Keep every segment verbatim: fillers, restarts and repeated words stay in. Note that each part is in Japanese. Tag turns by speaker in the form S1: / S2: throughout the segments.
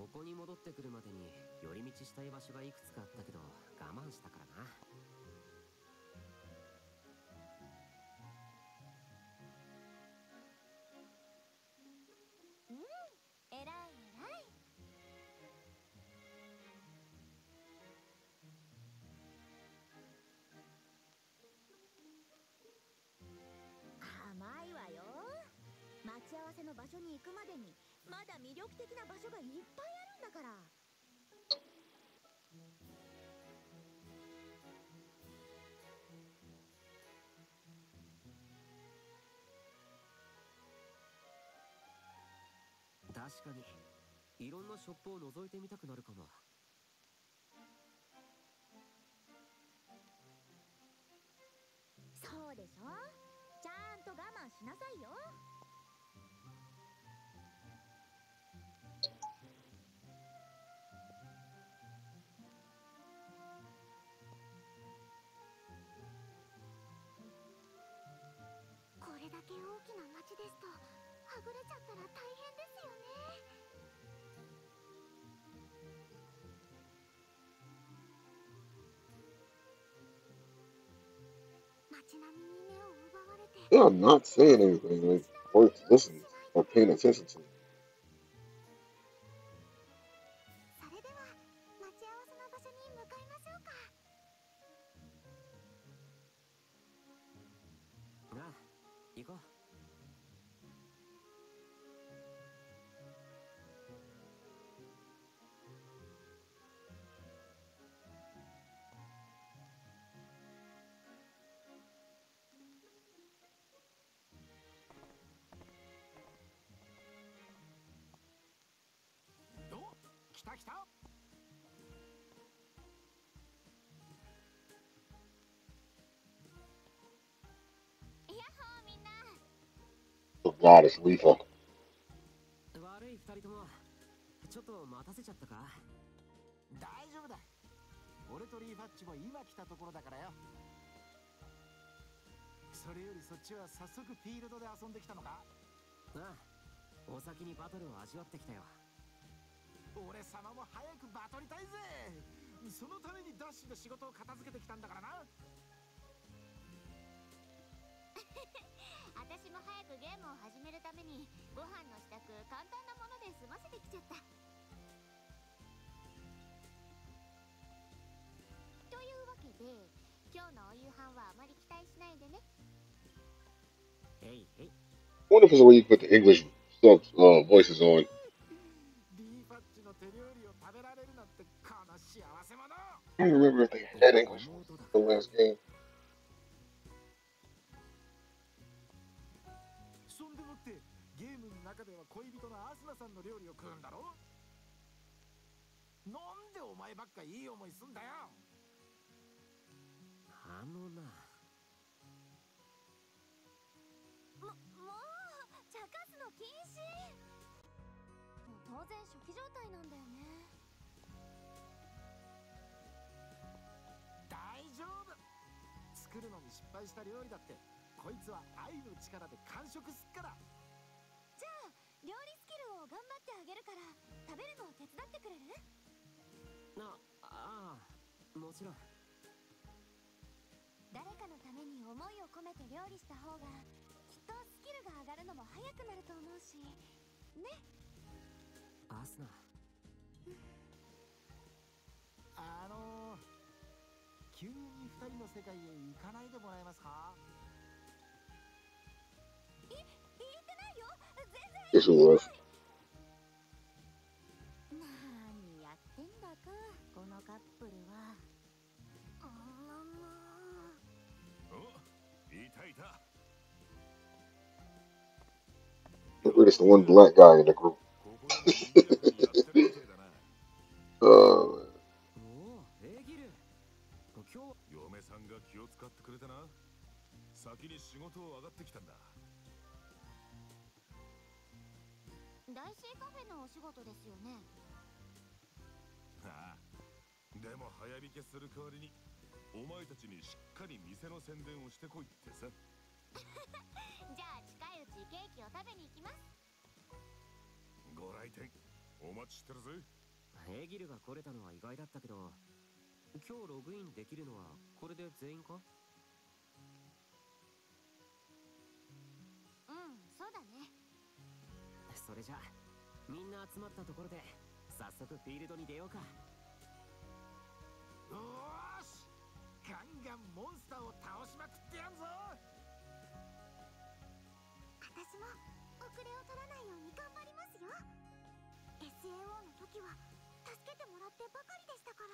S1: ここに戻ってくるまでに寄り道したい場所がいくつかあったけど我慢したからな。
S2: うん、偉い偉い。甘いわよ。待ち合わせの場所に行くまでにまだ魅力的な場所がいっぱいあるんだから。
S1: 確かにいろんなショップを覗いてみたくなるかも。
S2: そうでしょ。ちゃんと我慢しなさいよ。これだけ大きな町ですとはぐれちゃったら大変ですよね。街並みに目を奪われて
S3: They are not saying anything like worth listening or paying attention to.
S2: それでは待ち合わせの場所に向かいましょうか。
S1: ああ、行こう。
S4: 来た来た。
S2: やっほーみんな。
S3: The goddess Leafa.
S1: 悪い二人ともちょっと待たせちゃったか。
S4: 大丈夫だ。俺とリーファッチも今来たところだからよ。それよりそっちは早速フィールドで遊んできたのか。
S1: ああ、お先にバトルを味わってきたよ。
S4: 俺様も早くバトりたいぜ。そのためにダッシュで仕事を片付けてきたんだからな。
S2: 私も早くゲームを始めるためにご飯の支度簡単なもので済ませてきちゃった。というわけで今日のお夕飯はあまり期待しないでね。
S1: へいへい。
S3: Wonder if it's a way you put the English subs uh, voices on.
S4: リーファッチの手料理を食べられるなんてこの幸せ者。
S3: I don't remember if they had English on the last game.
S4: そんでもってゲームの中では恋人のアスナさんの料理を食うんだろ。なんでお前ばっかいい思いすんだよ。
S1: あのな。
S2: も、もう茶化すの禁止。もう当然初期状態なんだよね。
S4: 大丈夫。作るのに失敗した料理だってこいつは愛の力で完食すっから。
S2: じゃあ料理スキルを頑張ってあげるから食べるのを手伝ってくれる？
S1: な、ああ、もちろん。
S2: 誰かのために思いを込めて料理した方がきっとスキルが上がるのも早くなると思うしね。
S1: アスナ。
S4: あのー、急に二人の世界へ行かないでもらえますか。
S2: い、言ってないよ。
S3: Yes,
S2: 全
S3: it
S2: 然
S3: was.
S2: 何やってんだかこのカップルは。あまま。
S5: お、いたいた。
S3: Get rid of the one black guy in the group.
S5: ここでも賑やかにやってるみてえだな。
S3: Uh,
S1: おお、エギル。今日は
S5: 嫁さんが気を使ってくれてな。先に仕事を上がってきたんだ。
S2: 大シーカフェのお仕事ですよね。
S5: ああ、でも早引けする代わりにお前たちにしっかり店の宣伝をしてこいってさ。
S2: じゃあ近いうちケーキを食べに行きます。
S5: ご来店お待ちしてるぜ。
S1: エギルが来れたのは意外だったけど、今日ログインできるのはこれで全員か？
S2: うん、そうだね。
S1: それじゃあみんな集まったところで早速フィールドに出ようか。
S4: よーし、ガンガンモンスターを倒しまくってやんぞ。
S2: 私も遅れを取らないように頑張りますよ。 エスエーオー の時は助けてもらってばかりでしたから。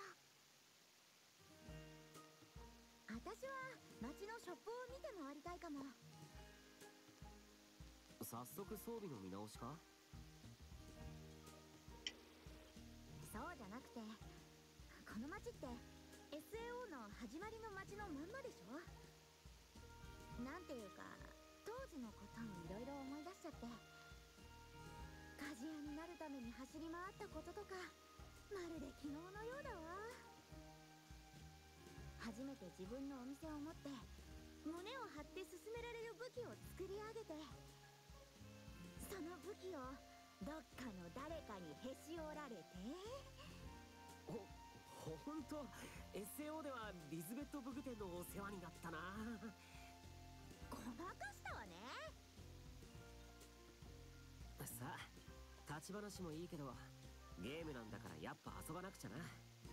S2: 私は街のショップを見て回りたいかも。
S1: 早速装備の見直しか？
S2: そうじゃなくて、この街って エスエーオー の始まりの街のまんまでしょ。なんていうか当時のことをいろいろ思い出しちゃって、鍛冶屋になるために走り回ったこととかまるで昨日のようだわ。初めて自分のお店を持って胸を張って進められる武器を作り上げて、その武器をどっかの誰かにへし折られて。
S1: お、ほんと エスエーオー ではリズベット武具店のお世話になったな。
S2: ごまかしたわね。
S1: さあ立ち話もいいけど、ゲームなんだからやっぱ遊ばなくちゃな。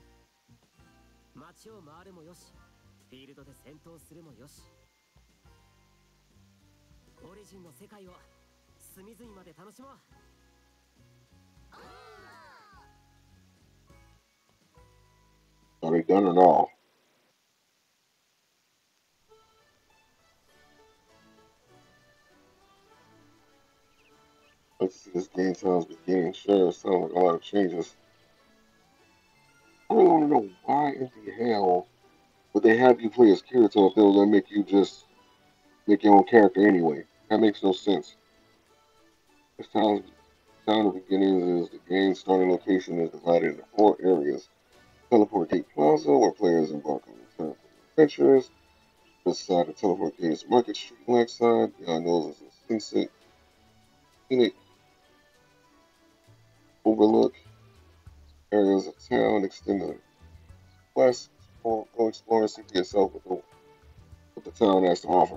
S1: 街を回るもよし、フィールドで戦闘するもよし、オリジンの世界を隅々まで楽しもう。
S3: Are they done or no? Let's see, this game sounds beginning. Sure, it sounds like a lot of changes. I don't want to know why in the hell would they have you play as Kirito if they were going to make you just make your own character anyway. That makes no sense. This town's town of beginnings is the game's starting location is divided into four areas. Teleport Gate Plaza, where players embark on return from adventures. This side of Teleport Gate is Market Street, Lakeside. Beyond those is the Sunset, Scenic, Overlook. Areas of town extend to the west. Go explore and see for yourself what the, what the town has to offer.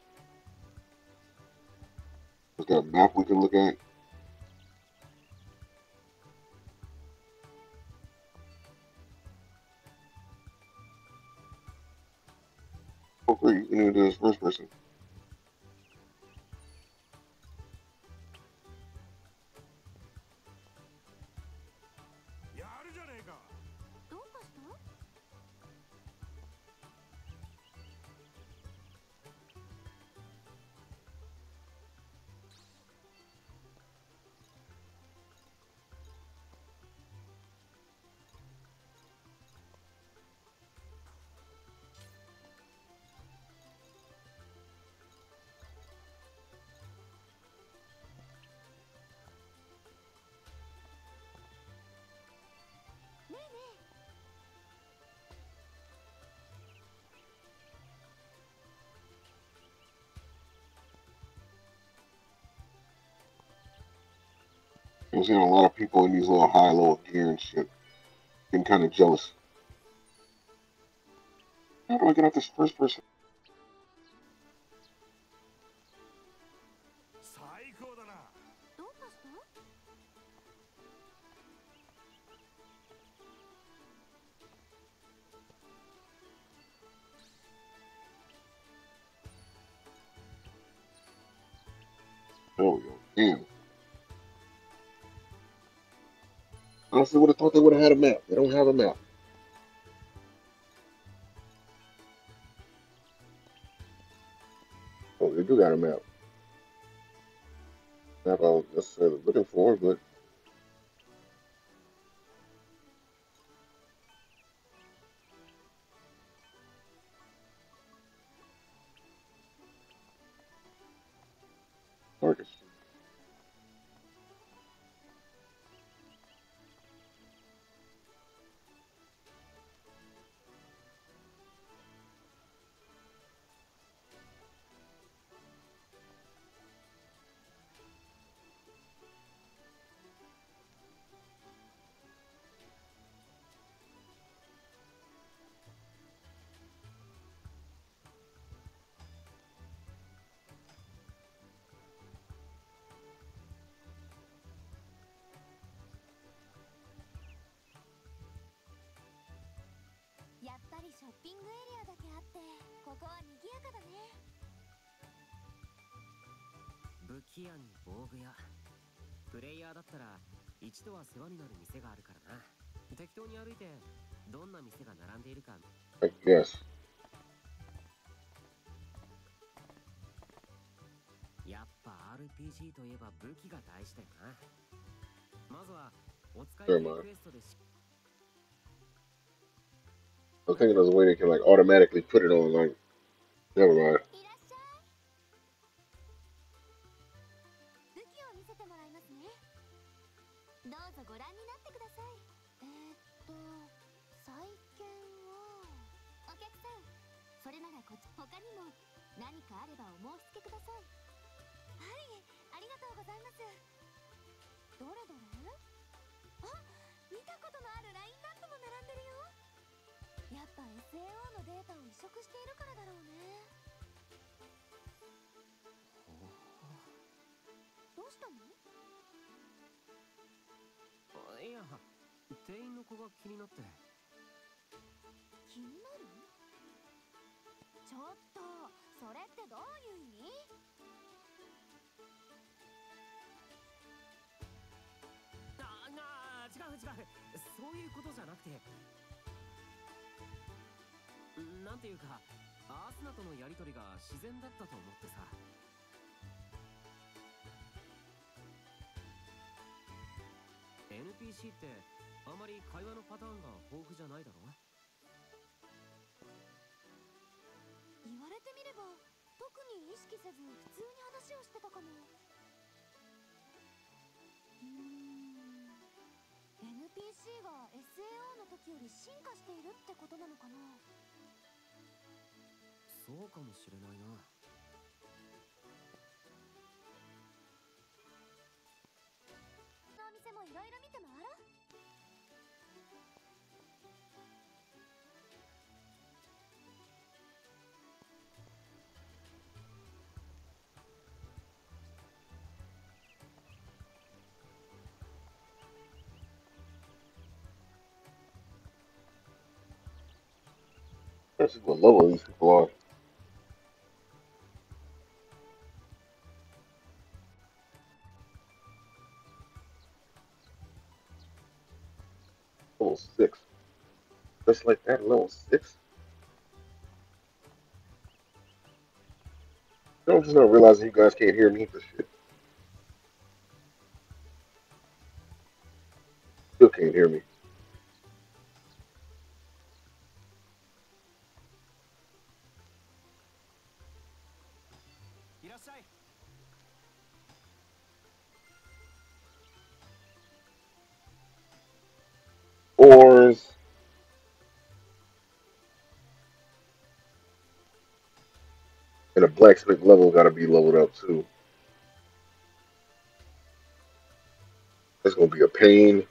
S3: We've got a map we can look at. Oh, great, you can even do this first person.
S5: やるじゃねえか。
S2: どうかした？
S3: I'm seeing a lot of people in these little high-low gear and shit. Getting kind of jealous. How do I get out this first person?
S5: 最高だな。
S2: どうかした？
S3: There we go. Damn. Honestly, would have thought they would have had a map. They don't have a map. Oh, they do got a map. Not what I was necessarily looking for, but Marcus.
S2: ショッピングエリアだけあって、ここは賑やかだね。
S1: 武器屋に防具屋、プレイヤーだったら一度は世話になる店があるからな。適当に歩いてどんな店が並んでいるか。
S3: I guess.
S1: やっぱ アールピージー といえば武器が大事だよな。まずはお使いのクエストでし
S3: I was thinking there's a way they can like automatically put it on like never mind.
S2: いらっしゃい。武器を見せてもらいますね。どうぞご覧になってください。えー、っと再建はお客さん、それならこっち。他にも何かあればお申し付けください。はい、ありがとうございます。どれどれ。あ、見たことのあるラインナップも並んでるよ。やっぱ エスエーオー のデータを移植しているからだろうね。どうしたの？
S1: いや、店員の子が気になって。
S2: 気になる？ちょっと、それってどういう意味？
S1: ああ、違う違う、そういうことじゃなくて、なんていうかアースナとのやりとりが自然だったと思ってさ。エヌピーシー ってあまり会話のパターンが豊富じゃないだろ。
S2: 言われてみれば特に意識せず普通に話をしてたかも。うーん エヌピーシー が エスエーオー の時より進化しているってことなのかな。
S1: そうかもしれないな。
S2: お店もいろいろ見て回ろう。
S3: Let's see what level these people are. Level six. Just like that, level six. I'm just not realizing you guys can't hear me for shit. Still can't hear me. Ores. And a blacksmith level gotta be leveled up too. That's gonna be a pain.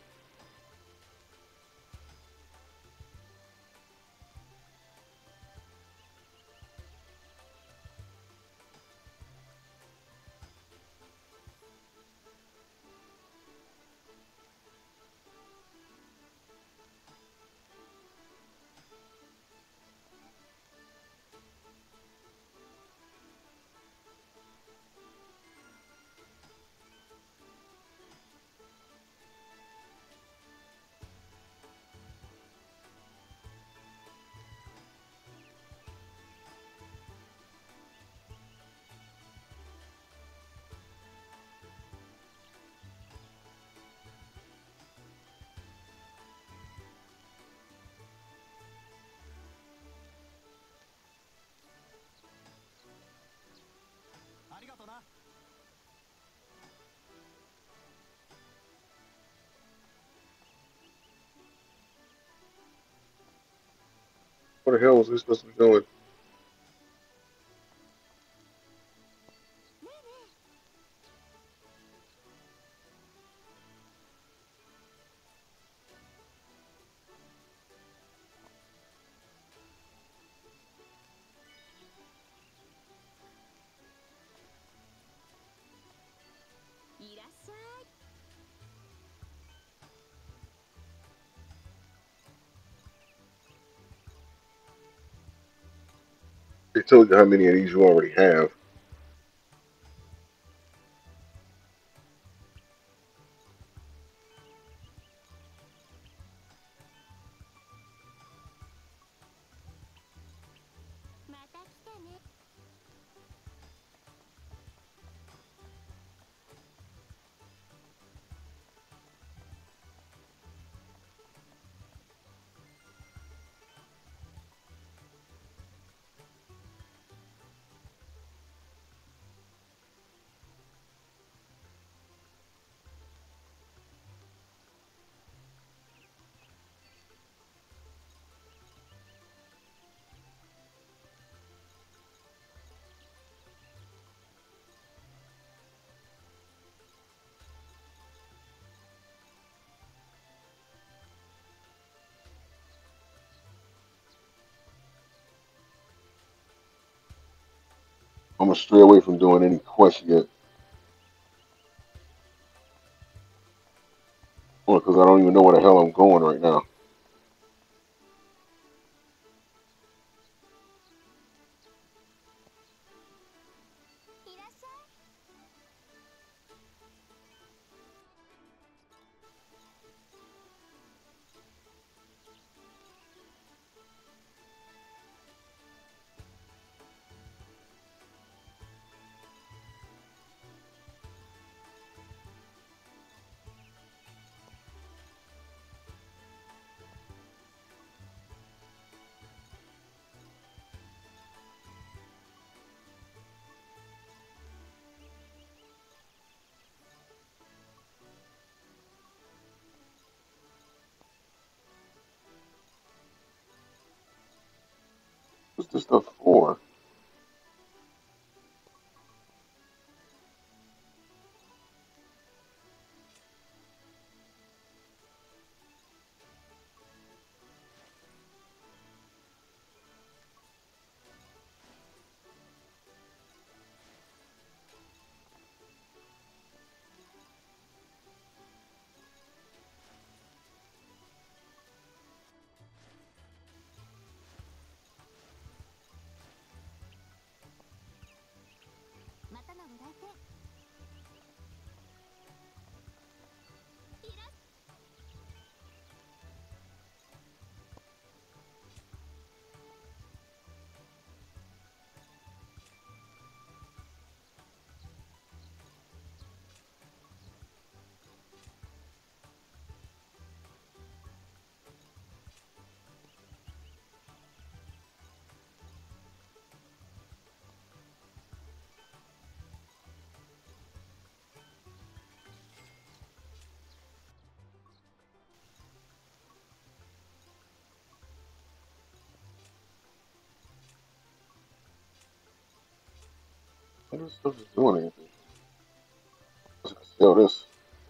S3: Where the hell was we supposed to be going? It tells you how many of these you already have. I'm gonna stray away from doing any quests yet, because I don't even know where the hell I'm going right now. What's this stuff for? What this stuff is doing anything? I can sell this.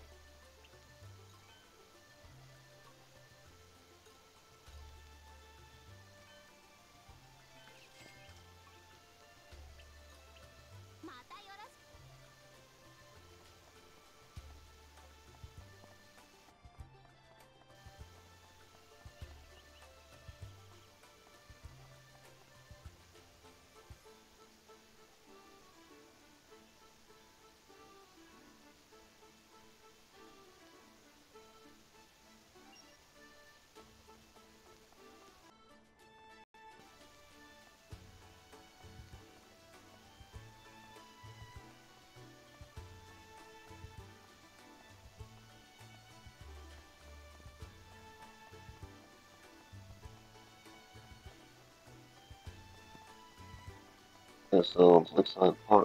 S3: Yeah, so Lakeside Park.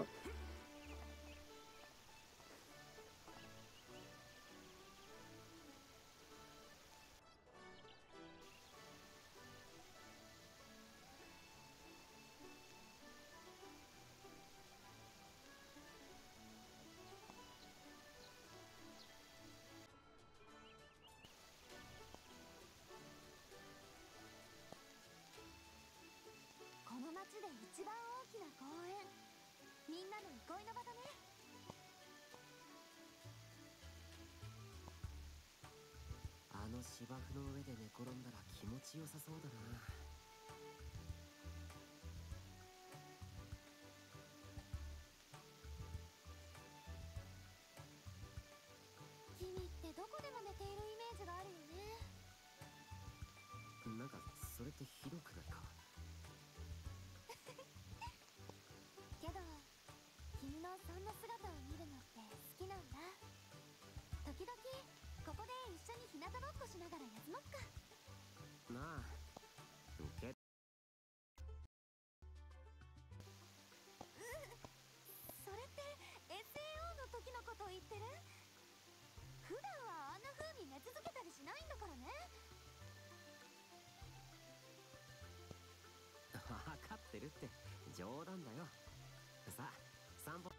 S2: なたぼっこしながら休もっか。
S1: なあけ
S2: それって エスエーオー の時のことを言ってる？普段はあんな風に寝続けたりしないんだからね。
S1: 分かってるって、冗談だよ。さあ散歩。
S2: もう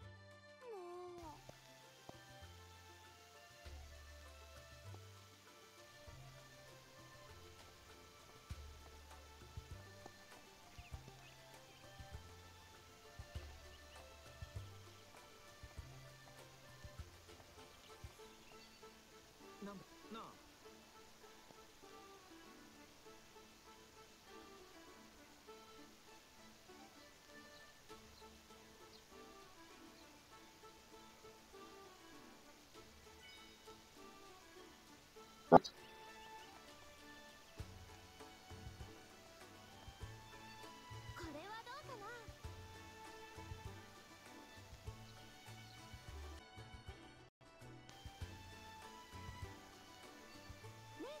S4: なんだなあ。
S2: これはどうかな。ねえね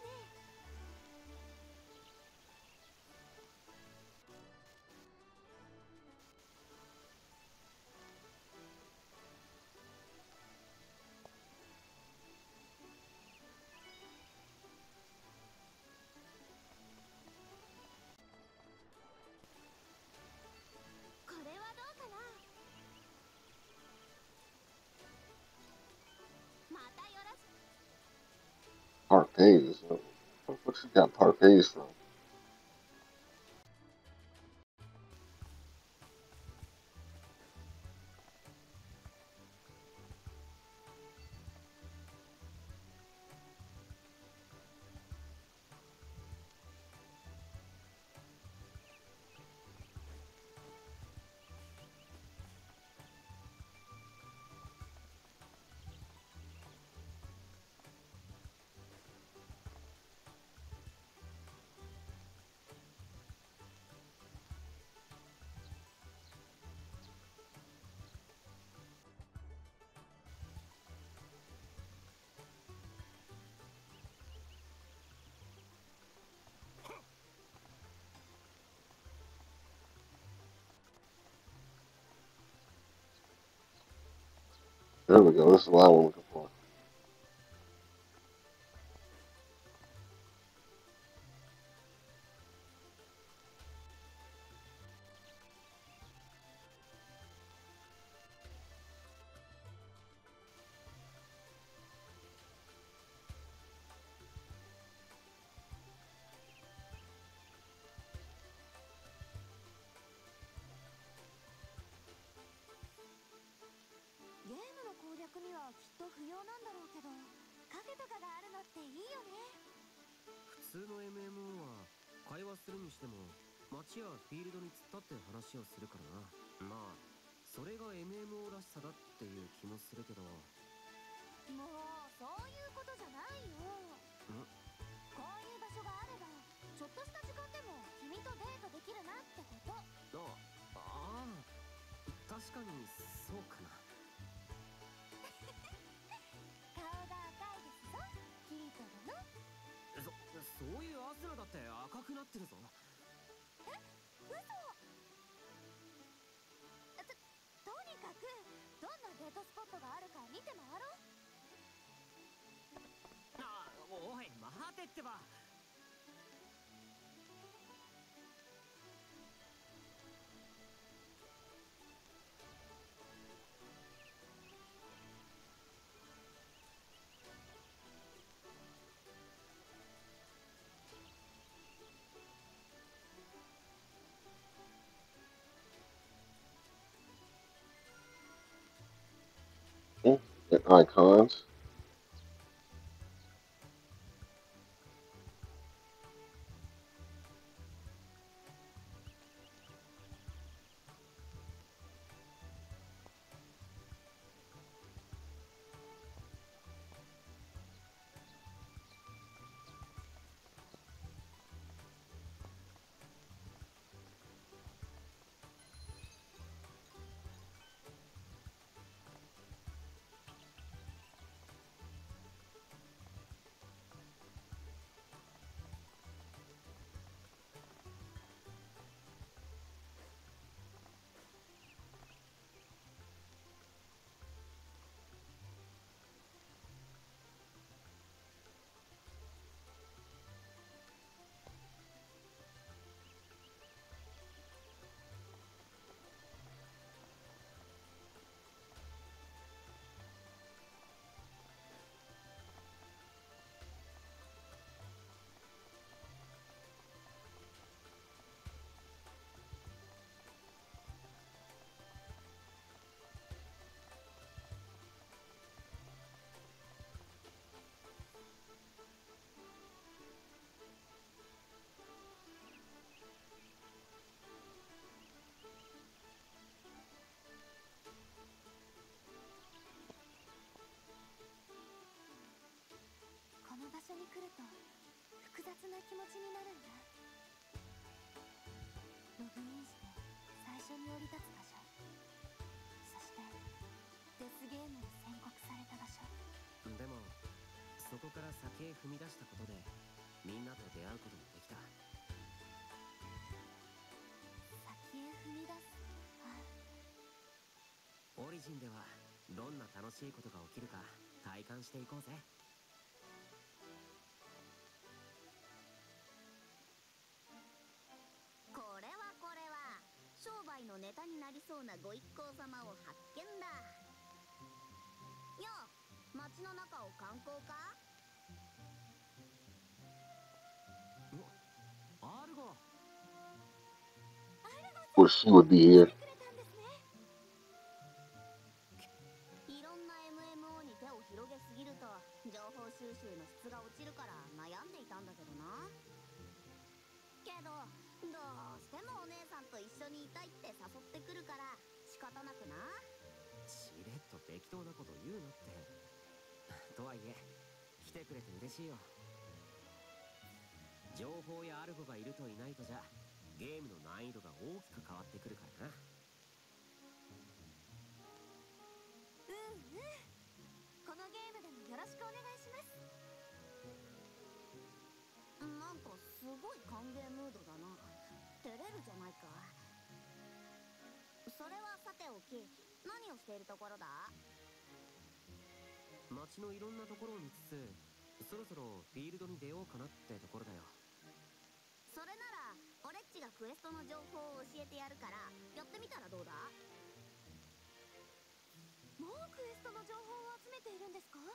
S2: え、これはどうかな。またよろしく。
S3: Parfaits. What she got parfaits from? There we go. This is what I was looking for.
S2: ゲームの攻略にはきっと不要なんだろうけど、カフェとかがあるのっていいよね。
S1: 普通の エムエムオー は会話するにしても街やフィールドに突っ立って話をするからな。まあそれが エムエムオー らしさだっていう気もするけど。
S2: もうそういうことじゃないよ。こういう場所があればちょっとした時間でも君とデートできるなってこと。
S1: あああ、確かにそうかな。
S2: 顔が赤いですぞ、キリト殿。
S1: そそういうアスラだって赤くなってるぞ。
S2: え、嘘。ととにかくどんなデートスポットがあるか見て回ろう。
S1: あ、おい待てってば。
S3: And icons.
S2: に来ると複雑な気持ちになるんだ。ログインして最初に降り立つ場所、そしてデスゲームに宣告された場所。
S1: でもそこから先へ踏み出したことでみんなと出会うこともできた。
S2: 先へ踏み出す。
S1: オリジンではどんな楽しいことが起きるか体感していこうぜ。
S2: これはこれは商売のネタになりそうなご一行様を発見だ。よう、街の中を観光か？
S1: お、アルゴ。
S3: Wish she would be here.
S2: いろんな エムエムオー に手を広げすぎると情報収集の質が落ちるから悩んでいたんだけどな。けどどうしてもお姉さんと一緒にいたいって誘ってくるから仕方なくな。
S1: しれっと適当なこと言うなって。とはいえ来てくれて嬉しいよ。情報やアルゴがいるといないとじゃゲームの難易度が大きく変わってくるからな。
S2: うんうん、このゲームでもよろしくお願いします。なんかすごい歓迎ムードだな。照れるじゃないか。それはさておき、何をしているところだ？
S1: 街のいろんなところを見つつそろそろフィールドに出ようかなってところだよ。
S2: それならオレっちがクエストの情報を教えてやるからやってみたらどうだ？もうクエストの情報を集めているんですか？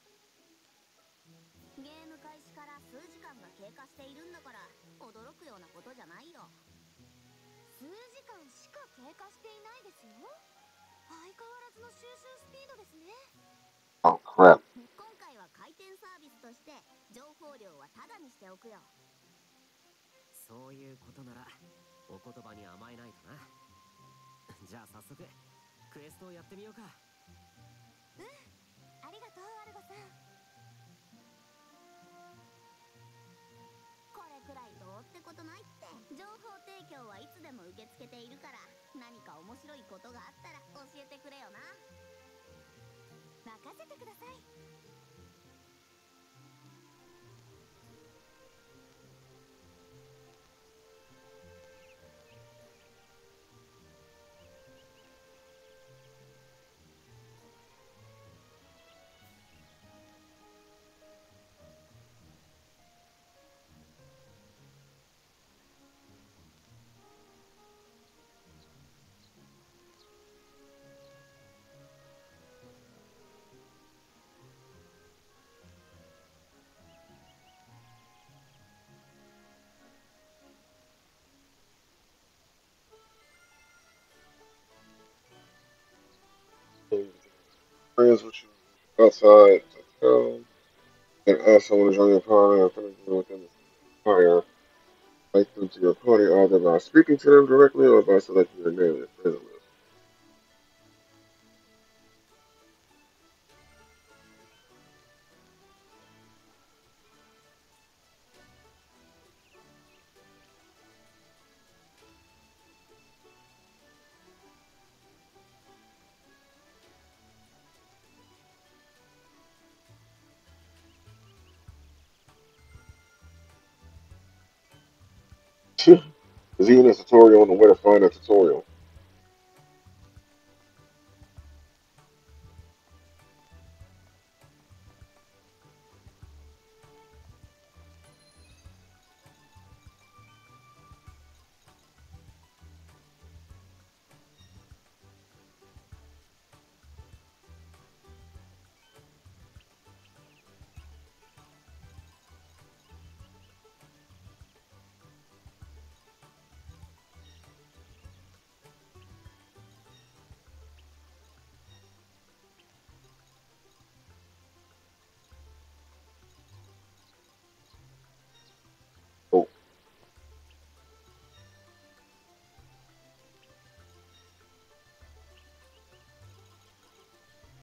S2: ゲーム開始から数時間が経過しているんだから驚くようなことじゃないよ。数時間しか経過していないですよ。相変わらずの収集スピードですね。
S3: Oh crap.
S2: 今回は回転サービスとして情報量はタダにしておくよ。
S1: そういうことならお言葉に甘えないとな。じゃあ早速クエストをやってみようか。
S2: うん、ありがとうアルゴさん。これくらいどうってことないって。情報提供はいつでも受け付けているから何か面白いことがあったら教えてくれよな。任せてください。
S3: Friends with you outside the town and ask someone to join your party or friends within the fire. Invite them to your party either by speaking to them directly or by selecting their name in the friends list. There's even a tutorial on where to find a tutorial.